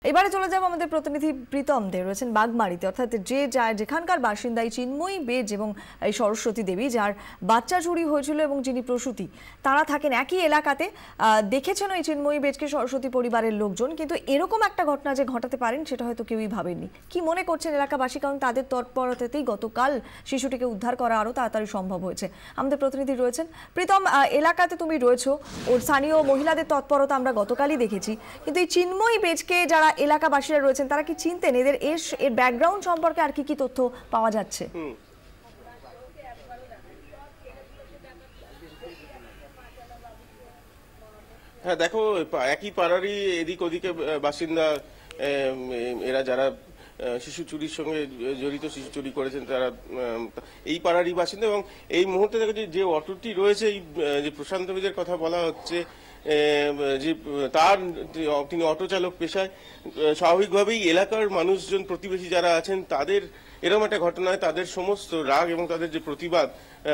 এবারে চলে যাব আমাদের প্রতিনিধি প্রীতম দে রয়েছেন বাগমারিতে, অর্থাৎ যেখানকার বাসিন্দাই চিন্ময়ী বেজ এবং এই সরস্বতী দেবী যার বাচ্চা চুরি হয়েছিল এবং যিনি প্রসূতি, তারা থাকেন একই এলাকাতে। দেখেছেন ওই চিন্ময়ী বেজকে সরস্বতী পরিবারের লোকজন, কিন্তু এরকম একটা ঘটনা যে ঘটাতে পারেন সেটা হয়তো কেউই ভাবেননি। কি মনে করছেন এলাকাবাসী? কারণ তাদের তৎপরতাতেই গতকাল শিশুটিকে উদ্ধার করা আরও তাড়াতাড়ি সম্ভব হয়েছে। আমাদের প্রতিনিধি রয়েছেন প্রীতম, এলাকাতে তুমি রয়েছো, ওর স্থানীয় মহিলাদের তৎপরতা আমরা গতকালই দেখেছি, কিন্তু এই চিন্ময়ী বেজকে যারা এলাকাবাসীরা রয়েছেন তারা কি চিনতেন? এর ব্যাকগ্রাউন্ড সম্পর্কে আর কি কি তথ্য পাওয়া যাচ্ছে? হ্যাঁ দেখো, একই পাড়ারই এদিক ওদিকে বাসিন্দা এরা, যারা শিশু চুরির সঙ্গে জড়িত, শিশু চুরি করেছেন তারা এই পাড়ারই বাসিন্দা। এবং এই মুহূর্তে দেখো যে অটোটি রয়েছে, এই যে প্রশান্ত বেজের কথা বলা হচ্ছে, যে তিনি অটো চালক পেশায়, স্বাভাবিকভাবেই এলাকার মানুষজন, প্রতিবেশী যারা আছেন, তাদের এরকম একটা ঘটনায় তাদের সমস্ত রাগ এবং তাদের যে প্রতিবাদ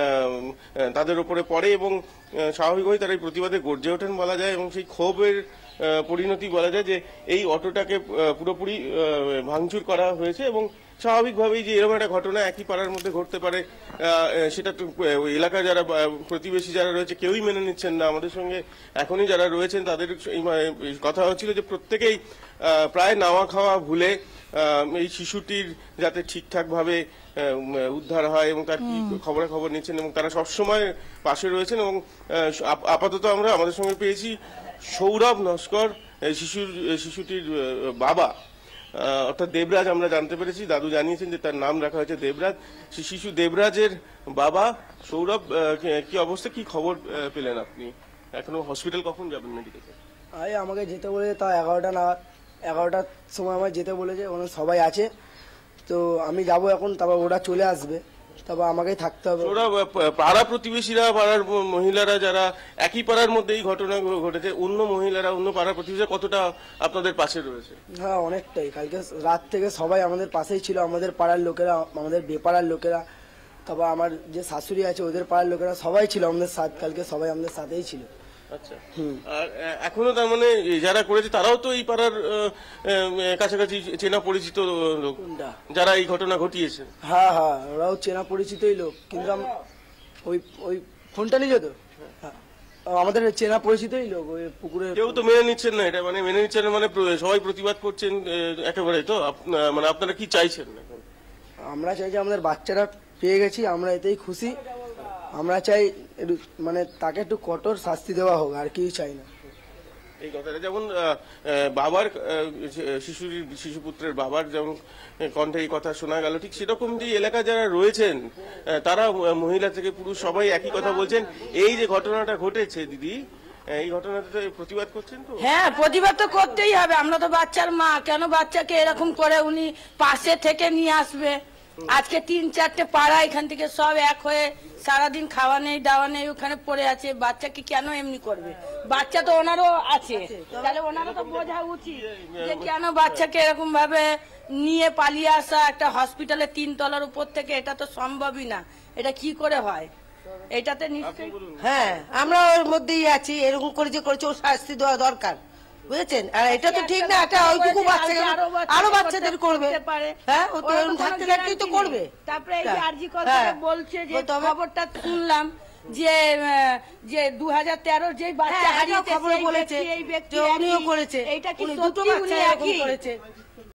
তাদের উপরে পড়ে এবং স্বাভাবিকভাবেই তারা এই প্রতিবাদে গর্জে ওঠেন বলা যায়। এবং সেই ক্ষোভের পরিণতি বলা যায় যে এই অটোটাকে পুরোপুরি ভাঙচুর করা হয়েছে। এবং স্বাভাবিকভাবেই যে এরকম একটা ঘটনা একই পাড়ার মধ্যে ঘটতে পারে সেটা তো ওই এলাকার যারা প্রতিবেশী যারা রয়েছে কেউই মেনে নিচ্ছেন না। আমাদের সঙ্গে এখনই যারা রয়েছেন তাদের কথা হচ্ছিল যে প্রত্যেকেই প্রায় নাওয়া খাওয়া ভুলে এই শিশুটির যাতে ঠিকঠাক ভাবে উদ্ধার হয় এবং তার কি খবরাখবর নিচ্ছেন এবং তারা সবসময় পাশে রয়েছেন। এবং আপাতত আমরা আমাদের সঙ্গে পেয়েছি সৌরভ নস্কর, শিশুটির বাবা, অর্থাৎ দেবরাজ। আমরা জানতে পেরেছি, দাদু জানিয়েছেন যে তার নাম রাখা হয়েছে দেবরাজ। শিশু দেবরাজের বাবা সৌরভ, কি অবস্থা, কি খবর পেলেন আপনি? এখনো হসপিটাল কখন যাবেন মেডিকেলে? আমাকে যেতে বলেছে তা 11টার সময় আমার যেতে বলেছে, ওখানে সবাই আছে, তো আমি যাব এখন, তারপর ওরা চলে আসবে, তারপর আমাকেই থাকতে হবে। ওরা পাড়া প্রতিবেশীরা, পাড়ার মহিলারা যারা একই পাড়ার মধ্যে এই ঘটনা ঘটেছে, অন্য মহিলারা, অন্য পাড়া প্রতিবেশীরা কতটা আপনাদের পাশে রয়েছে? হ্যাঁ, অনেকটাই। কালকে রাত থেকে সবাই আমাদের পাশেই ছিল, আমাদের পাড়ার লোকেরা, আমাদের বেপাড়ার লোকেরা, তারপর আমার যে শাশুড়ি আছে ওদের পাড়ার লোকেরা সবাই ছিল আমাদের সাথে, কালকে সবাই আমাদের সাথেই ছিল। আচ্ছা, আর এখনো তার মানে যারা করেছে তারাও তো এই পাড়ার কাছাকাছি চেনা পরিচিত লোক যারা এই ঘটনা ঘটিয়েছে? হ্যাঁ হ্যাঁ, ওরাও চেনা পরিচিতই লোক, কিন্তু ওই ফোনটা নিয়ে যেত, আমাদের চেনা পরিচিতই লোক। ওই পুকুরে কেউ তো মেনে নিচ্ছেন না এটা, মানে মেনে নিচ্ছেন মানে সবাই প্রতিবাদ করছেন একেবারে। তো মানে আপনারা কি চাইছেন? আমরা চাই যে আমাদের বাচ্চারা পেয়ে গেছি, আমরা এতেই খুশি। আমরা চাই মানে তাকে একটু কঠোর শাস্তি দেওয়া হোক, আর কি চাই না। এই কথাটা যেমন বাবার, শিশুপুত্রের বাবার যেমন কণ্ঠে এই কথা শোনা গেল, ঠিক সেরকম যে এলাকা যারা রয়েছেন তারা, মহিলা থেকে পুরুষ, সবাই একই কথা বলছেন। এই যে ঘটনাটা ঘটেছে দিদি, এই ঘটনাতে প্রতিবাদ করছেন তো? হ্যাঁ, প্রতিবাদ তো করতেই হবে। আমরা তো বাচ্চার মা, কেন বাচ্চাকে এরকম করে উনি পাশে থেকে নিয়ে আসবে? আজকে 3-4টে পাড়া এখান থেকে সব এক হয়ে সারাদিন খাওয়া নেই দাওয়া নেই ওখানে পড়ে আছে, বাচ্চাকে কেন এমনি করবে? বাচ্চা তো ওনারও আছে, তাহলে ওনারও তো বোঝা উচিত যে কেন বাচ্চাকে এরকম ভাবে নিয়ে পালিয়ে আসা একটা হসপিটালে 3 তলার উপর থেকে। এটা তো সম্ভবই না, এটা কি করে হয়? এটাতে নিশ্চয়ই, হ্যাঁ, আমরা ওর মধ্যেই আছি। এরকম করে যে করেছে ওর শাস্তি দেওয়া দরকার, বুঝেছেন? আর এটা তো ঠিক না, একটা ওইটুকু বাচ্চাকে আরো বাচ্চাদের করবে। হ্যাঁ, ও তো এরকম থাকতে থাকতেই তো করবে। তারপরে এই আরজি কথা বলছে যে খবরটা শুনলাম যে 2013 যে বাচ্চা হারিয়েছে খবর বলেছে, এই ব্যক্তি উনিও করেছে, এইটা কি দুটো বাচ্চা এরকম করেছে।